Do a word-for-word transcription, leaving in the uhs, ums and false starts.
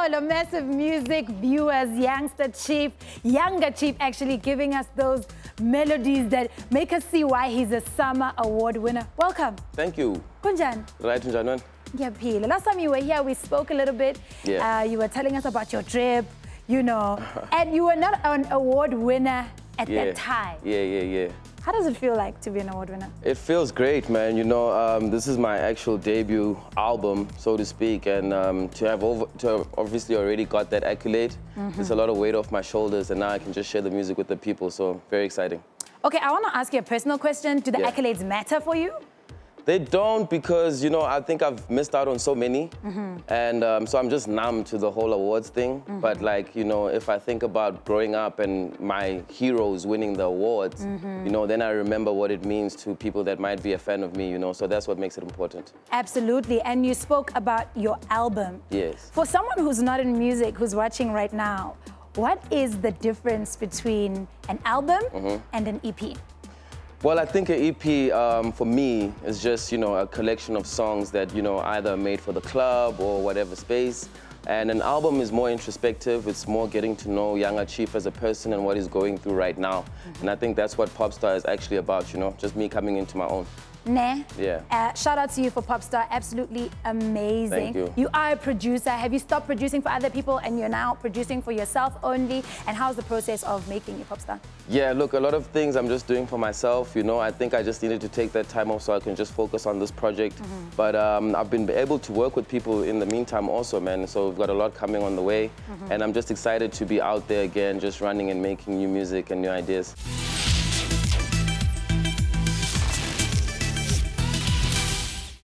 Molo, massive music viewers, Youngster Chief, Younger Chief actually giving us those melodies that make us see why he's a Summer Award winner. Welcome. Thank you. Kunjan. Right, Njanon? Yeah, Pila. Last time you were here, we spoke a little bit. Yeah. Uh, you were telling us about your trip, you know, and you were not an award winner at yeah. that time. Yeah, yeah, yeah. How does it feel like to be an award winner? It feels great, man. You know, um, this is my actual debut album, so to speak, and um, to have over, to have obviously already got that accolade, mm-hmm. it's a lot of weight off my shoulders, and now I can just share the music with the people, so very exciting. Okay, I want to ask you a personal question. Do the yeah. accolades matter for you? They don't, because, you know, I think I've missed out on so many. Mm-hmm. And um, so I'm just numb to the whole awards thing. Mm-hmm. But like, you know, if I think about growing up and my heroes winning the awards, mm-hmm. you know, then I remember what it means to people that might be a fan of me, you know, so that's what makes it important. Absolutely. And you spoke about your album. Yes. For someone who's not in music, who's watching right now, what is the difference between an album mm-hmm. and an E P? Well, I think an E P, um, for me, is just, you know, a collection of songs that, you know, either made for the club or whatever space. And an album is more introspective. It's more getting to know Younger Chief as a person and what he's going through right now. Mm-hmm. And I think that's what Popstar is actually about, you know, just me coming into my own. Nah. Yeah. Uh, shout out to you for Popstar. Absolutely amazing. Thank you. You are a producer. Have you stopped producing for other people and you're now producing for yourself only? And how's the process of making your Popstar? Yeah, look, a lot of things I'm just doing for myself. You know, I think I just needed to take that time off so I can just focus on this project. Mm-hmm. But um, I've been able to work with people in the meantime also, man. So we've got a lot coming on the way. Mm-hmm. And I'm just excited to be out there again, just running and making new music and new ideas.